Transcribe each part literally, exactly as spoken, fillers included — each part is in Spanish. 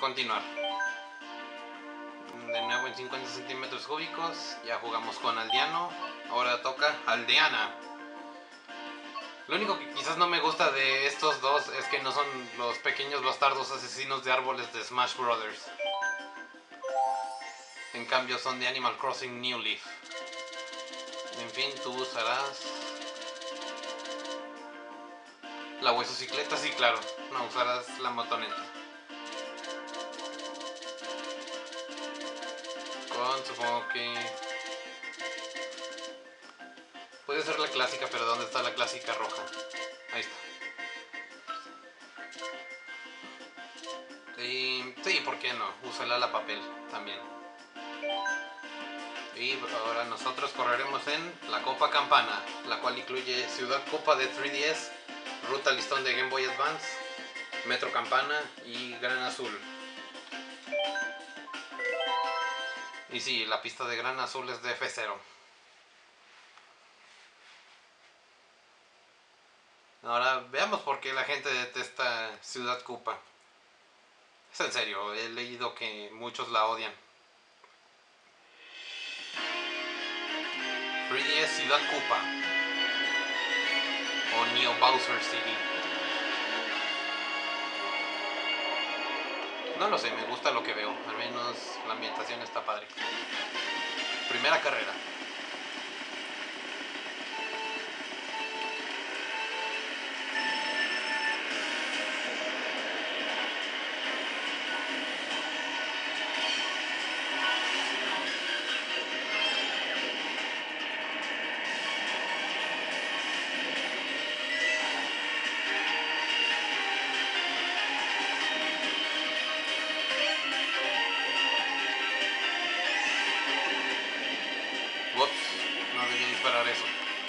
continuar. De nuevo en cincuenta centímetros cúbicos. Ya jugamos con Aldeano. Ahora toca Aldeana. Lo único que quizás no me gusta de estos dos es que no son los pequeños bastardos asesinos de árboles de Smash Brothers. En cambio son de Animal Crossing New Leaf. En fin, tú usarás la huesocicleta, sí, claro. No, usarás la motoneta. Con, supongo que... puede ser la clásica, pero ¿dónde está la clásica roja? Ahí está. Y sí, ¿por qué no? Úsala la papel también. Y ahora nosotros correremos en la Copa Campana, la cual incluye Ciudad Copa de tres D S, Ruta Listón de Game Boy Advance, Metro Campana y Gran Azul. Y sí, la pista de Gran Azul es de F cero. Ahora veamos por qué la gente detesta Ciudad Koopa. Es en serio, he leído que muchos la odian. tres D S Ciudad Koopa o Neo Bowser City. No lo sé, me gusta lo que veo. Al menos la ambientación está padre. Primera carrera. Ups, no debía disparar eso.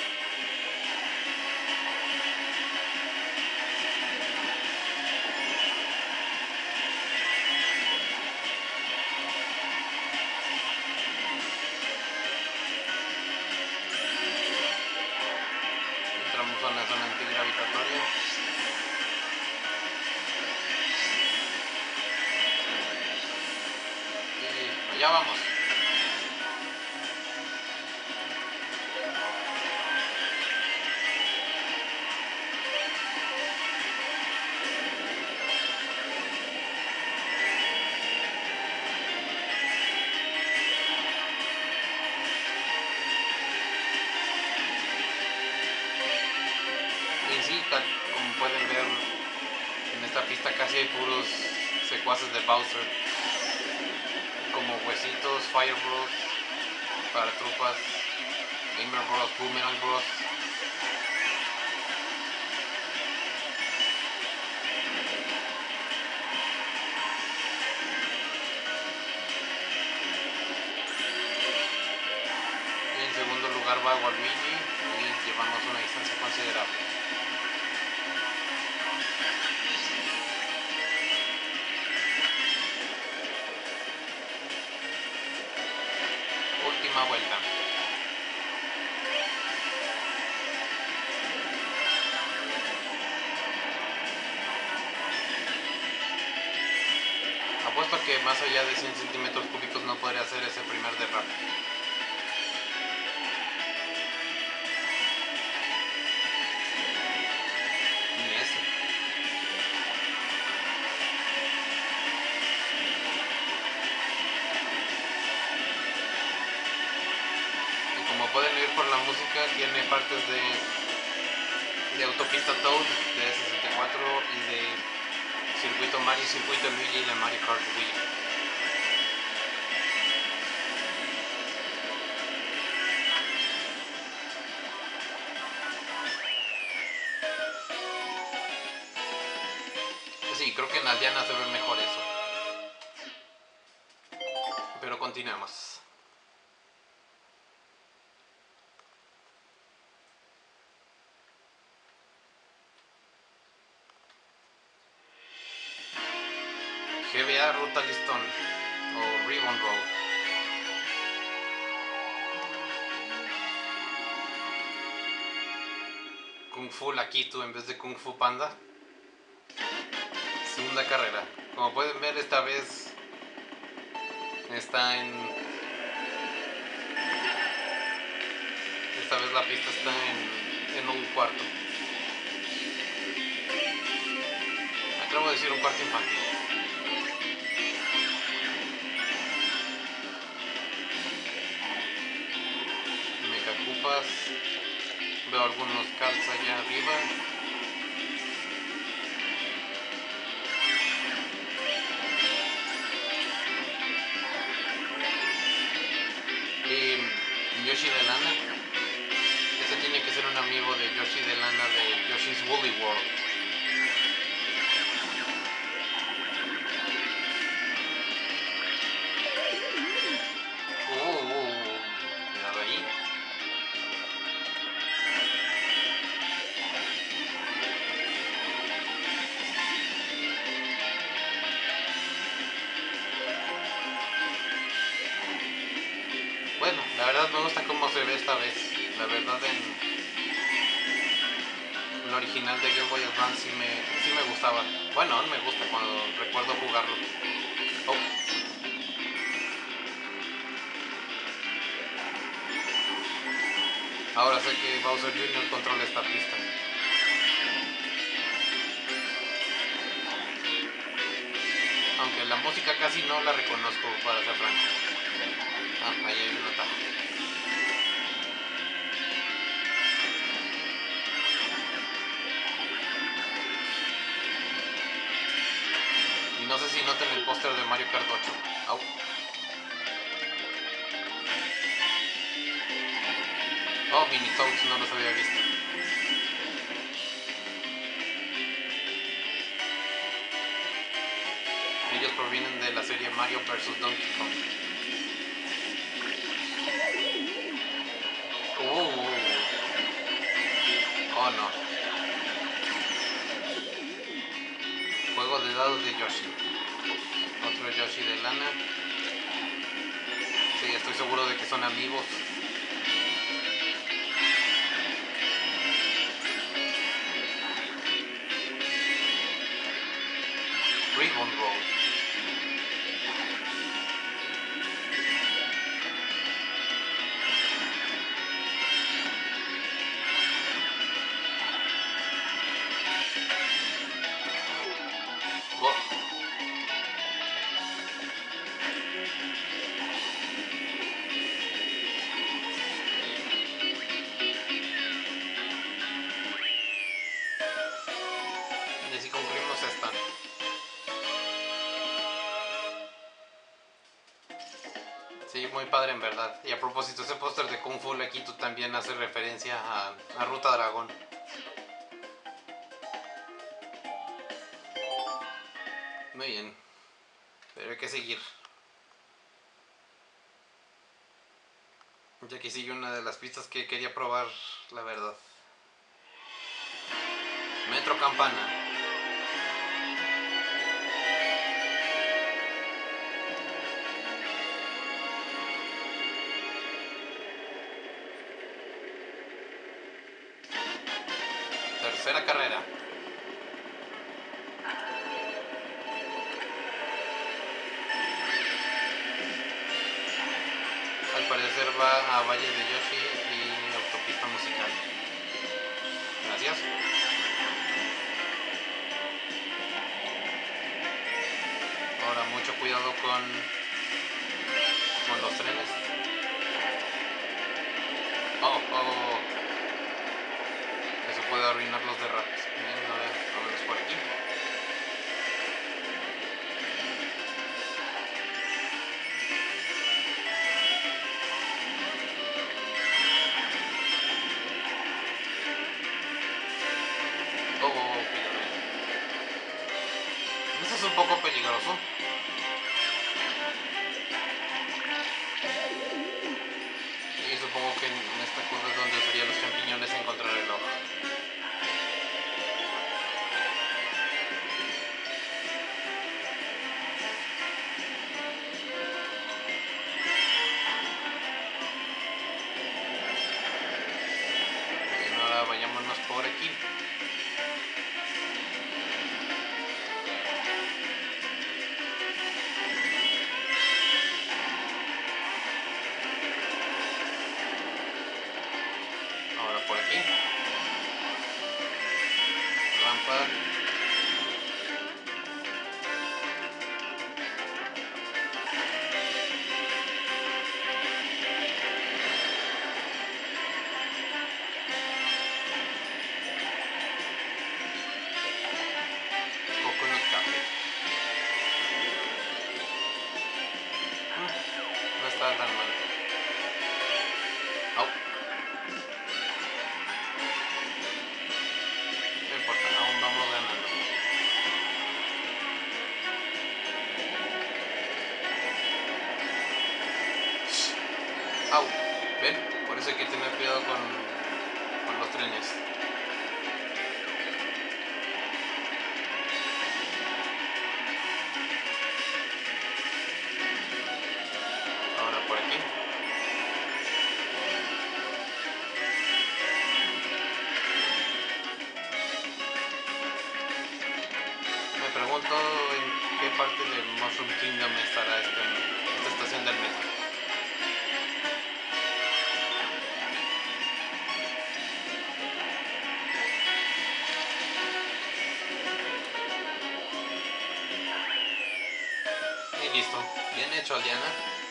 Entramos a una zona antigravitatoria. Y allá vamos. Y sí, tal como pueden ver, en esta pista casi hay puros secuaces de Bowser, como Huesitos, Fire Bros, Paratrupas, Gamer Bros, Boomerang Bros. Y en segundo lugar va Waluigi y llevamos una distancia considerable. Última vuelta. Apuesto que más allá de cien centímetros cúbicos no podría hacer ese primer derrape. Ni ese. Y como pueden oír por la música, tiene partes de, de Autopista Toad de sesenta y cuatro y de Circuito Mario, Circuito Luigi y de Mario Kart Wii. Sí, creo que en Aldeana se ve mejor eso. Pero continuemos. G B A Ruta Listón o Ribbon Road. Kung Fu Lakitu en vez de Kung Fu Panda. Es un segunda carrera. Como pueden ver, esta vez está en... Esta vez la pista está en, en un cuarto. Acabo de decir un cuarto infantil. Megacupas. Veo algunos karts allá arriba. Y Yoshi de lana. Ese tiene que ser un amigo de Yoshi de lana de Yoshi's Woolly World. Uh, uh, uh, cuidado ahí. Bueno, la verdad me gusta cómo se ve esta vez. La verdad en el original de Game Boy Advance sí me, sí me gustaba. Bueno, aún me gusta cuando recuerdo jugarlo. Oh. Ahora sé que Bowser junior controla esta pista. Aunque la música casi no la reconozco, para ser franco. Ah, ahí hay un atajo. Y no sé si noten el póster de Mario Kart ocho. Au. Oh, Mini Toads, no los había visto. Ellos provienen de la serie Mario versus. Donkey Kong. Uh, oh no. Juego de dados de Yoshi. Otro Yoshi de lana. Sí, estoy seguro de que son amigos. Ribbon Roll. Oh. Y así concluimos esta. Sí, muy padre en verdad. Y a propósito, ese póster de Kung Fu Lekito también hace referencia a, a Ruta Dragón. Muy bien. Pero hay que seguir. Ya que sigue una de las pistas que quería probar, la verdad. Metro Campana. Tercera carrera. Al parecer va a Valle de Yoshi y autopista musical. Gracias. Ahora mucho cuidado con, con los trenes. Oh, oh. Eso puede arruinar los derrapes. Bien, ahora vámonos por aquí. Oh, oh, oh, cuidado. Eso es un poco peligroso. Y supongo que en esta curva es donde usaría los champiñones a encontrar el ojo. Bien, ahora vayámonos por aquí. Au, ven, por eso hay que tener cuidado con, con los trenes. Ahora por aquí. Me pregunto en qué parte de Mushroom Kingdom estará este, esta estación del metro. Y listo, bien hecho, Aldeana.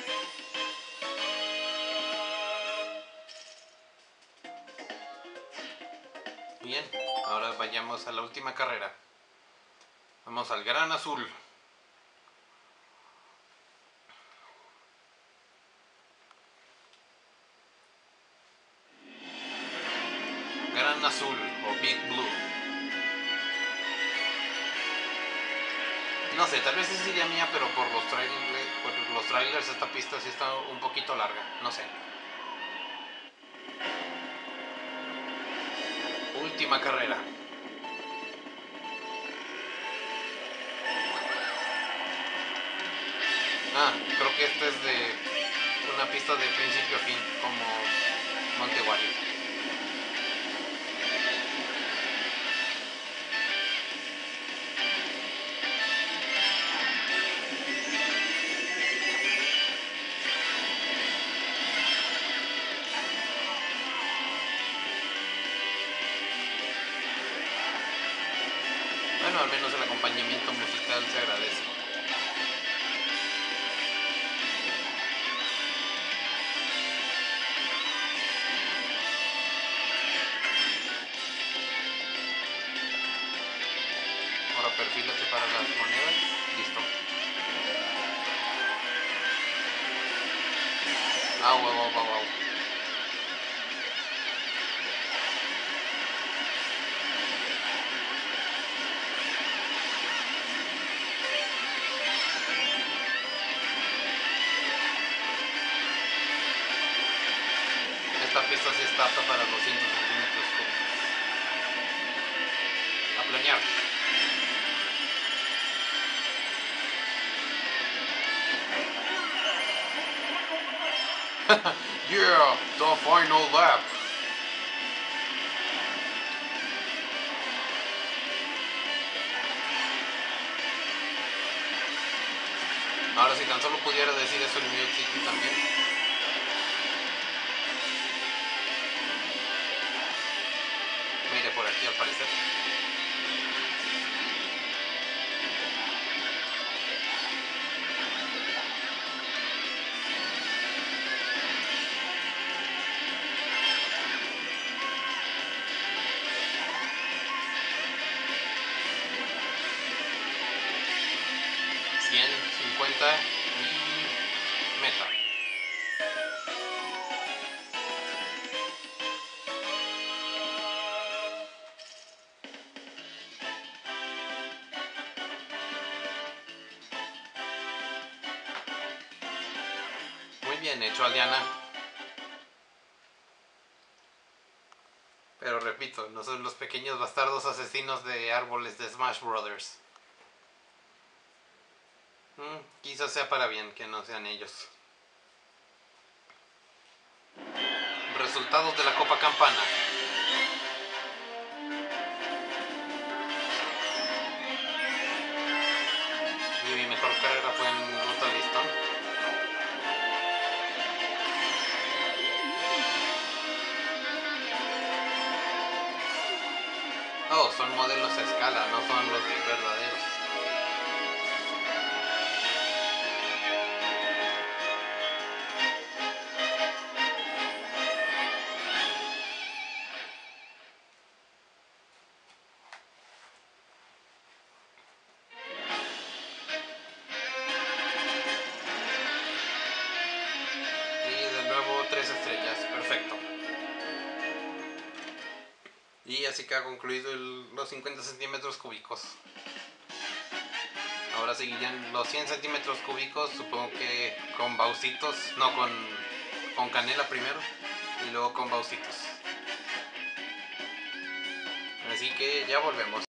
Bien, ahora vayamos a la última carrera. Vamos al Gran Azul. Gran Azul o Big Blue. No sé, tal vez esa sería mía, pero por los trailers, por los trailers esta pista sí está un poquito larga. No sé. Última carrera. Ah, creo que esta es de una pista de principio a fin, como Monte Wario. Bueno, al menos el acompañamiento musical se agradece. Ahora perfílate para las monedas. Listo. Ah, wow, wow, wow, wow. Esta pista sí está apta para doscientos centímetros cúbicos. A planear. Yeah, the final lap. Ahora si tan solo pudiera decir eso en New City también. Mire por aquí al parecer. cien, cincuenta y meta. Muy bien hecho, Aldeana. Pero repito, no son los pequeños bastardos asesinos de árboles de Smash Brothers. Mm, quizás sea para bien que no sean ellos. Resultados de la Copa Campana. Y mi mejor carrera fue en Ruta Listón. Oh, son modelos a escala, no son los verdaderos. Y de nuevo tres estrellas, perfecto. Y así que ha concluido el, los cincuenta centímetros cúbicos. Ahora seguirían los cien centímetros cúbicos, supongo que con baucitos, no con, con canela primero y luego con baucitos. Así que ya volvemos.